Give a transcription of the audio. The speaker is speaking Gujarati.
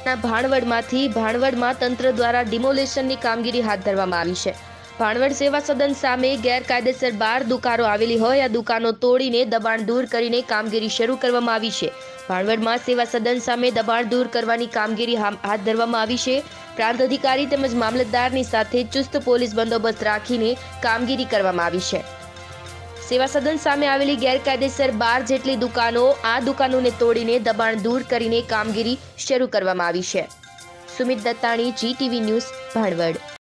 ભાણવડમાંથી ભાણવડમાં તંત્ર દ્વારા ડિમોલેશનની કામગીરી હાથ ધરવામાં આવી છે। ભાણવડ સેવા સદન સામે ગેરકાયદેસર 12 દુકાનો આવેલી હોય આ દુકાનો તોડીને દબાણ દૂર કરીને કામગીરી શરૂ કરવામાં આવી છે। ભાણવડમાં સેવા સદન સામે દબાણ દૂર કરવાની કામગીરી હાથ ધરવામાં આવી છે। પ્રાંત અધિકારી તેમજ મામલતદારની સાથે ચુસ્ત પોલીસ બંદોબસ્ત રાખીને કામગીરી કરવામાં આવી છે। સેવા સદન સામે આવેલી ગેરકાયદેસર 12 જેટલી દુકાનો આ દુકાનોને તોડીને દબાણ દૂર કરીને કામગીરી શરૂ કરવામાં આવી છે। Sumit Dattani, GTV news, Bhanvad.